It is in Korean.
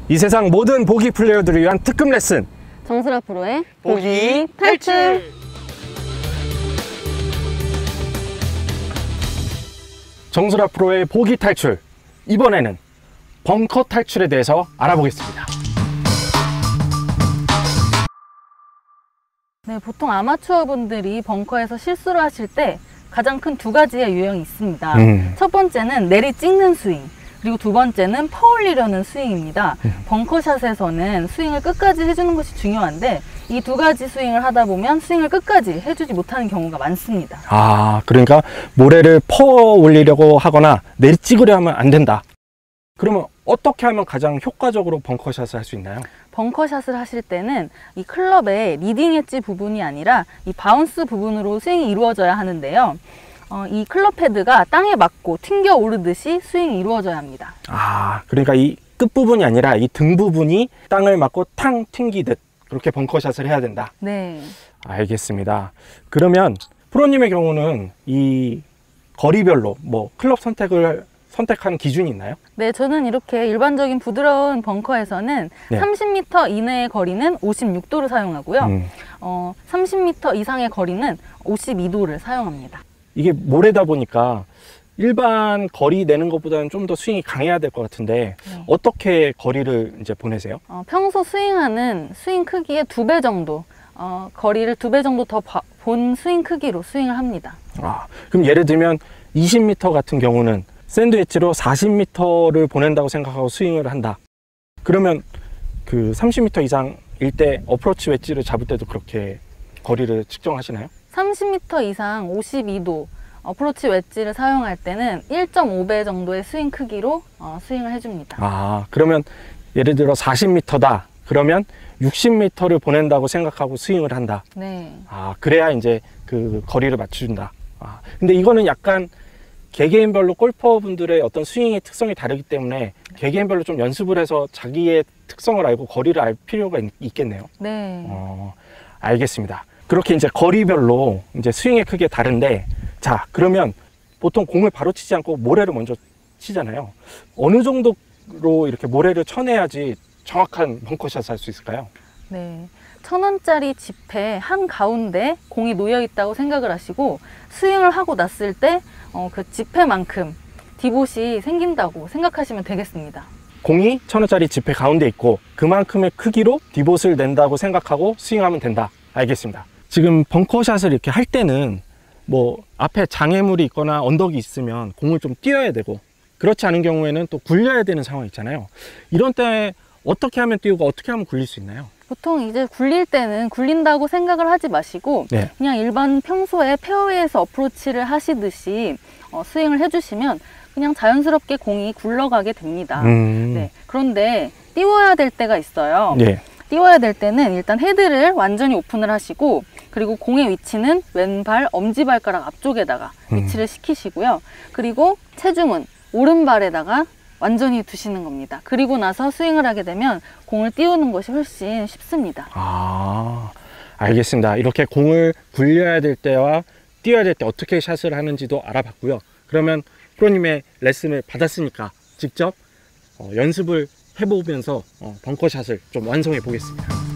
이 세상 모든 보기 플레이어들을 위한 특급 레슨, 정수라 프로의 보기 탈출! 정수라 프로의 보기 탈출. 이번에는 벙커 탈출에 대해서 알아보겠습니다. 네, 보통 아마추어 분들이 벙커에서 실수를 하실 때 가장 큰 두 가지의 유형이 있습니다. 첫 번째는 내리 찍는 스윙, 그리고 두 번째는 퍼올리려는 스윙입니다. 벙커샷에서는 스윙을 끝까지 해주는 것이 중요한데 이 두 가지 스윙을 하다 보면 스윙을 끝까지 해주지 못하는 경우가 많습니다. 아, 그러니까 모래를 퍼 올리려고 하거나 내리 찍으려 하면 안 된다. 그러면 어떻게 하면 가장 효과적으로 벙커샷을 할 수 있나요? 벙커샷을 하실 때는 이 클럽의 리딩 엣지 부분이 아니라 이 바운스 부분으로 스윙이 이루어져야 하는데요. 이 클럽 헤드가 땅에 맞고 튕겨 오르듯이 스윙이 이루어져야 합니다. 아, 그러니까 이 끝부분이 아니라 이 등 부분이 땅을 맞고 탕 튕기듯 그렇게 벙커샷을 해야 된다. 네. 알겠습니다. 그러면 프로님의 경우는 이 거리별로 뭐 클럽 선택하는 기준이 있나요? 네, 저는 이렇게 일반적인 부드러운 벙커에서는 네. 30m 이내의 거리는 56도를 사용하고요. 30m 이상의 거리는 52도를 사용합니다. 이게 모래다 보니까 일반 거리 내는 것보다는 좀 더 스윙이 강해야 될 것 같은데 네. 어떻게 거리를 이제 보내세요? 평소 스윙하는 스윙 크기의 2배 정도, 거리를 2배 정도 더 본 스윙 크기로 스윙을 합니다. 아, 그럼 예를 들면 20m 같은 경우는 샌드 웨지로 40m를 보낸다고 생각하고 스윙을 한다. 그러면 그 30m 이상일 때 어프로치 웨지를 잡을 때도 그렇게 거리를 측정하시나요? 30m 이상 52도 어프로치 웨지를 사용할 때는 1.5배 정도의 스윙 크기로 스윙을 해줍니다. 아, 그러면 예를 들어 40m다. 그러면 60m를 보낸다고 생각하고 스윙을 한다. 네. 아, 그래야 이제 그 거리를 맞춘다. 아, 근데 이거는 약간 개개인별로 골퍼분들의 어떤 스윙의 특성이 다르기 때문에 개개인별로 좀 연습을 해서 자기의 특성을 알고 거리를 알 필요가 있겠네요. 네. 알겠습니다. 그렇게 이제 거리별로 이제 스윙의 크기가 다른데, 자, 그러면 보통 공을 바로 치지 않고 모래를 먼저 치잖아요. 어느 정도로 이렇게 모래를 쳐내야지 정확한 벙커샷을 할 수 있을까요? 네. 1,000원짜리 지폐 한 가운데 공이 놓여 있다고 생각을 하시고 스윙을 하고 났을 때 그 지폐만큼 디봇이 생긴다고 생각하시면 되겠습니다. 공이 1,000원짜리 지폐 가운데 있고 그만큼의 크기로 디봇을 낸다고 생각하고 스윙하면 된다. 알겠습니다. 지금 벙커샷을 이렇게 할 때는 뭐 앞에 장애물이 있거나 언덕이 있으면 공을 좀 띄워야 되고 그렇지 않은 경우에는 또 굴려야 되는 상황이 있잖아요. 이런 때 어떻게 하면 띄우고 어떻게 하면 굴릴 수 있나요? 보통 이제 굴릴 때는 굴린다고 생각을 하지 마시고 네. 그냥 일반 평소에 페어웨이에서 어프로치를 하시듯이 스윙을 해주시면 그냥 자연스럽게 공이 굴러가게 됩니다. 네. 그런데 띄워야 될 때가 있어요. 네. 띄워야 될 때는 일단 헤드를 완전히 오픈을 하시고 그리고 공의 위치는 왼발 엄지발가락 앞쪽에다가 위치를 시키시고요. 그리고 체중은 오른발에다가 완전히 두시는 겁니다. 그리고 나서 스윙을 하게 되면 공을 띄우는 것이 훨씬 쉽습니다. 아, 알겠습니다. 이렇게 공을 굴려야 될 때와 띄워야 될 때 어떻게 샷을 하는지도 알아봤고요. 그러면 프로님의 레슨을 받았으니까 직접 연습을 해보면서 벙커샷을 좀 완성해 보겠습니다.